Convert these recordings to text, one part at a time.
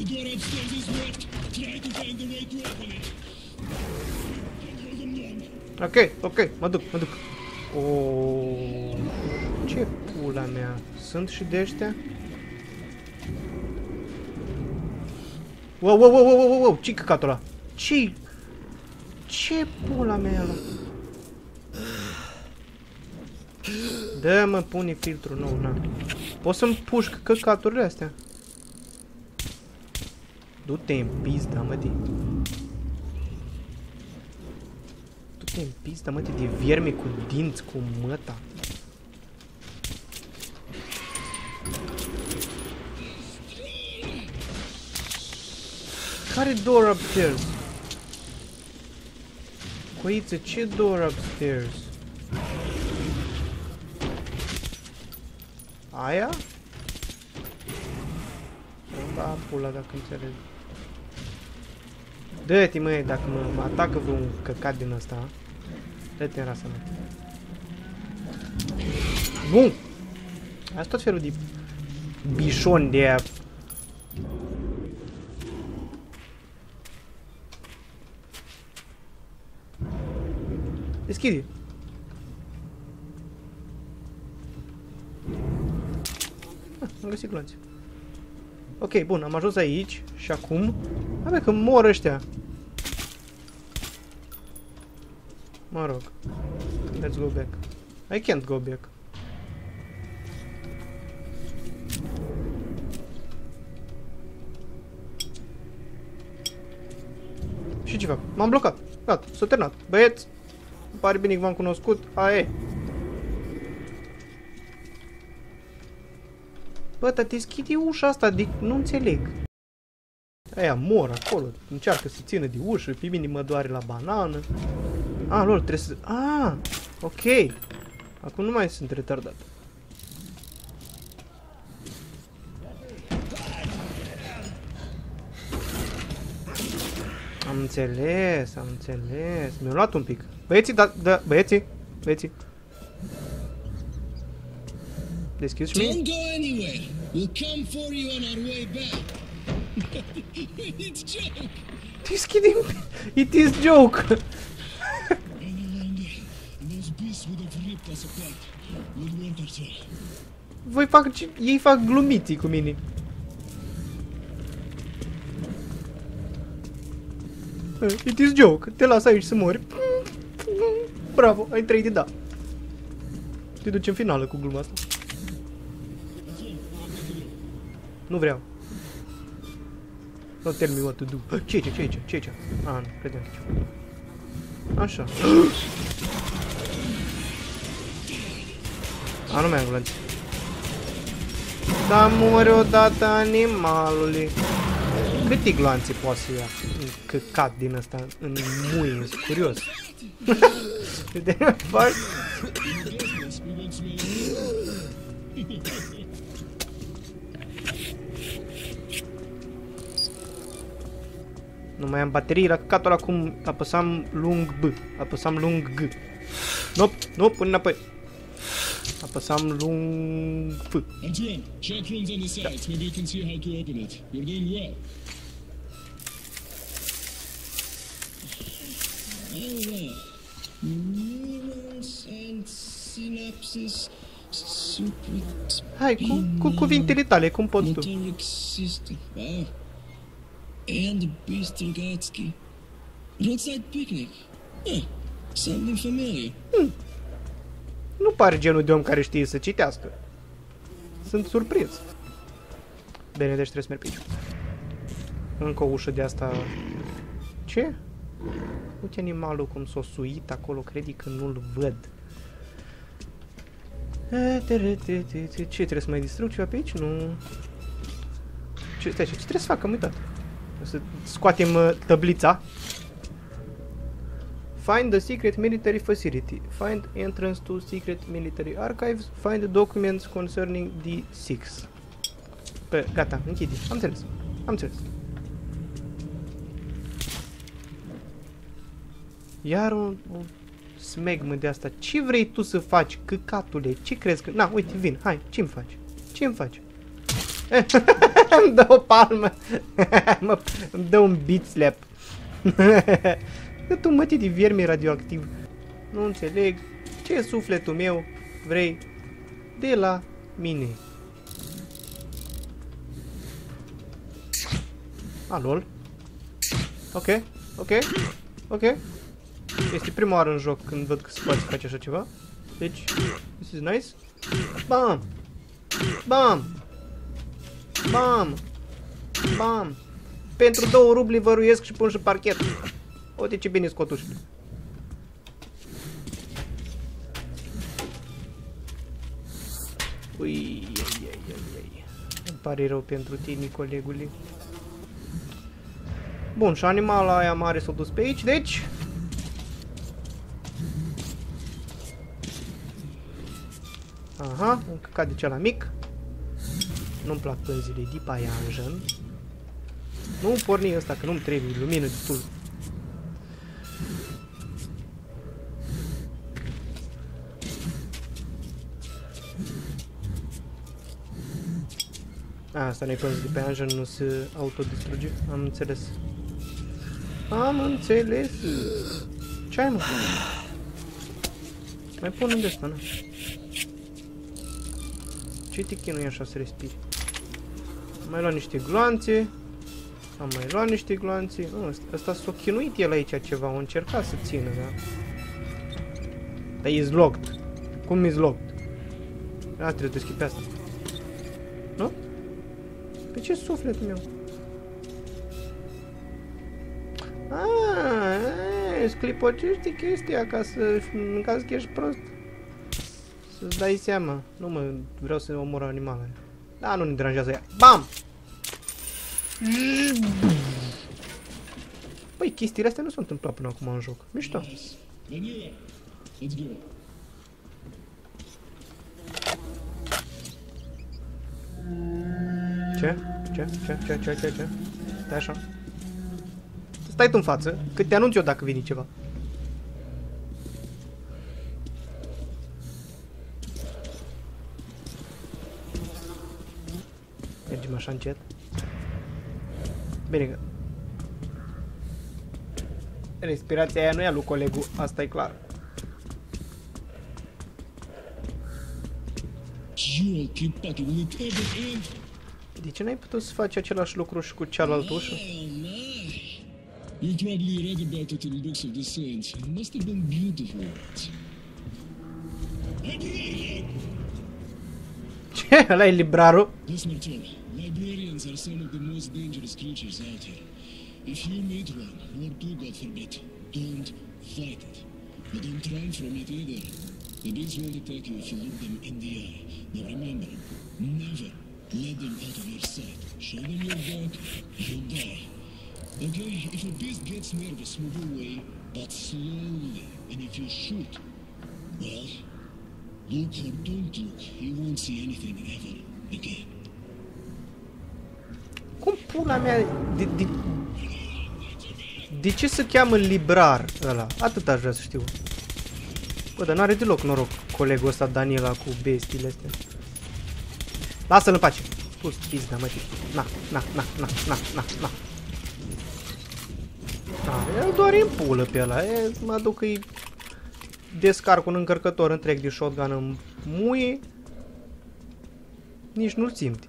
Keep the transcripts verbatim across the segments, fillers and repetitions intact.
Ok, ok, mă duc, mă duc. Oh, ce pula mea? Sunt și de ăștia? Wow, wow, wow, wow, wow, wow, ce-i căcatul ăla? Ce? Ce pula mea ăla? Dă-mă, pune filtrul nou, na. Poți să-mi pușc căcaturile astea? Du-te în pizda, mă, de... Du-te în pizda, mă, de vierme cu dinți, cu măta. Care door upstairs? Coiță, ce door upstairs? Aia? Da, pula, dacă înțeleg. Dă-te, măi, dacă mă, mă atacă vreun căcat din ăsta. Dă-te în rasa mea. Bun! Asta tot felul de bișon de aia. Deschide. Ah, am găsit glonțe. Ok, bun, am ajuns aici și acum... Abia că mor ăștia. Mă rog. Let's go back. I can't go back. Și ce fac? M-am blocat. Gata, s-a terminat. Băieți, îmi pare bine că v-am cunoscut. Aia e. Bă, dar deschide ușa asta, de... nu înțeleg. Aia mor acolo, încearcă să țină de ușă, pe mine mă doare la banană. Ah, lor, trebuie să... Ah, ok. Acum nu mai sunt retardat. Am înțeles, am înțeles. Mi-a luat un pic. Băieții, da, da, băieții, băieții. Deschis și mie? Deschide. It is joke. Voi fac, ei fac glumiții cu mine. It is joke. Te las aici să mori. Bravo, ai trei de da. Te duci în finală cu gluma asta. Nu vreau. Don't tell me what to do. Ce-i ce, ce-i ce, ce-i ce? Ah, nu, credeam că ce. Așa. A, nu mai am glonțe. Da, mori odată animalului. Câte gloanțe poate să ia? Un căcat din ăsta în muie, sunt curios. De fac? Nu mai am baterii la căcatul ăla, cum apăsam lung B. Apăsam lung G. Nop, nop, până înapoi. Apăsam lung F. Antoine, check rooms on the sides. Maybe you can see how to open it. You're doing well. Oh, wow. Neurons and synapses. Hai, cu, cu cuvintele tale, cum poți tu? Motoric system. Wow. And the beast Rogatsky. Roadside picnic. Huh. Something familiar. Hmm. Nu pare genul de om care știe să citească. Sunt surprins. Bine, deci trebuie să merg pe aici. Încă o ușă de asta. Ce? Uite animalul cum s-o suit acolo, crede că nu-l văd. Ce, trebuie să mai distrug ceva pe aici? Nu. Ce, stai, ce trebuie să fac? Am uitat. Să scoatem uh, tablița. Find the secret military facility. Find entrance to secret military archives. Find the documents concerning D six. Pe, gata, închide. Am înțeles. Am înțeles. Iar un, un smegmă de asta. Ce vrei tu să faci, căcatule? Ce crezi că... Na, uite, vin. Hai, ce-mi faci? Ce-mi faci? Îmi dă o palmă. Mă, îmi dă un beat slap. Că tu mă de viermi radioactiv. Nu înțeleg. Ce sufletul meu vrei de la mine? A, lol. Ok, ok, ok. Este prima oară în joc când văd că se poate face așa ceva. Deci, this is nice. Bam! Bam! Bam! Bam! Pentru două rubli văruiesc și pun și parchet. Uite ce bine scot ușile. Ui, ai, ai, ai, ai. Îmi pare rău pentru tine, colegule. Bun, și animala aia mare s-a dus pe aici, deci... Aha, un căcat de ceala mic. Nu-mi plac pânzile de paianjen. Nu porni ăsta, că nu-mi trebuie lumină destul. A, asta nu-i pânzile de paianjen, nu se autodistruge. Am înțeles. Am înțeles. Ce ai, mă? Mai pun unde ăsta, nu? Ce te chinui așa să respiri? Am mai luat niște gloanțe. Am mai luat niște gloanțe. Nu, ăsta s-a chinuit el aici ceva. A încercat să țină, da? Dar e locked. Cum e locked? A, trebuie să deschid pe asta. Nu? Pe ce sufletul meu? Aaaa, sclipocește chestia ca să, în caz că ești prost. Să-ți dai seama. Nu mă, vreau să omor animalele. Da, nu ne deranjează ea. Bam! Băi, chestiile astea nu s-au întâmplat până acum în joc. Mișto. Ce? Ce? Ce? Ce? Ce? Ce? Ce? Stai așa. Stai tu în față, că te anunț eu dacă vine ceva. Mergem așa încet. Bine că... respirația aia nu e a lui colegul, asta e clar. De ce n-ai putut să faci același lucru și cu cealaltă ușă? You've probably read about it in books of the saints. It must have been beautiful. Ce? Ăla e librarul? Listen, Tom. Librarians are some of the most dangerous creatures out here. If you meet one, or two, God forbid, don't fight it. But don't run from it either. The beasts won't attack you if you look them in the eye. Now remember, never let them out of your sight. Show them your back, you'll die. Okay, if a beast gets nervous, move away, but slowly. And if you shoot, well, look or don't look, you won't see anything ever again. Cum pula mea... De, de, de ce se cheamă librar ăla? Atât aș vrea să știu. Bă, dar n-are deloc noroc colegul ăsta Daniela cu bestiile astea. Lasă-l în pace. Pus pizda, mă, na, na, na, na, na, na, na. A, el doar îi împulă pe ăla. E, mă duc că-i descarc un încărcător întreg de shotgun în muie. Nici nu-l simte.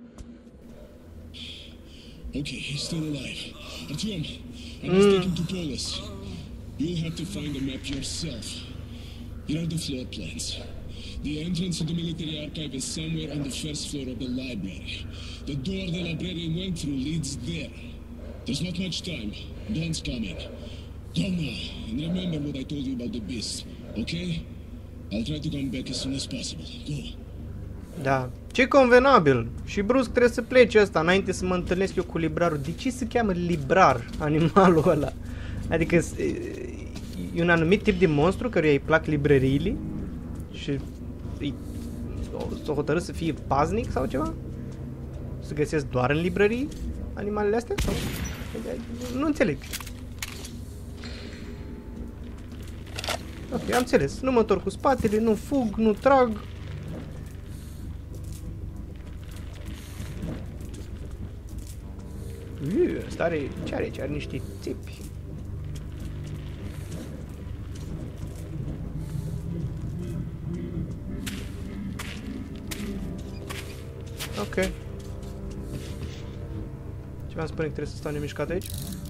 Okay, he's still alive. Artyom, I must take him to Polis. You'll have to find the map yourself. Here are the floor plans. The entrance to the military archive is somewhere on the first floor of the library. The door the librarian went through leads there. There's not much time. Dawn's coming. Go now, and remember what I told you about the beast, okay? I'll try to come back as soon as possible. Go. Da. Ce convenabil. Și brusc trebuie să plece ăsta înainte să mă întâlnesc eu cu librarul. De ce se cheamă librar animalul ăla? Adică e un anumit tip de monstru căruia îi plac librăriile și s-o hotărât să fie paznic sau ceva? Să găsesc doar în librării animalele astea? Sau? Nu înțeleg. Ok, am înțeles. Nu mă întorc cu spatele, nu fug, nu trag. Uuu, ăsta are... Ce are? Ce are niște țipi. Ok. Ce v-am spune că trebuie să stau nemișcat aici?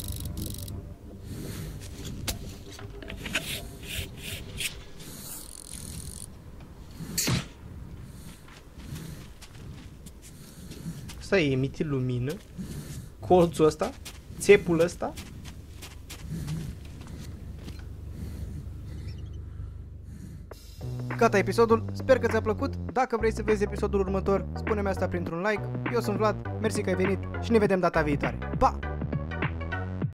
Asta e emite lumină. Colțul ăsta. Țepul ăsta. Gata episodul, sper că ți-a plăcut. Dacă vrei să vezi episodul următor, spune-mi asta printr-un like. Eu sunt Vlad, mersi că ai venit și ne vedem data viitoare. Pa!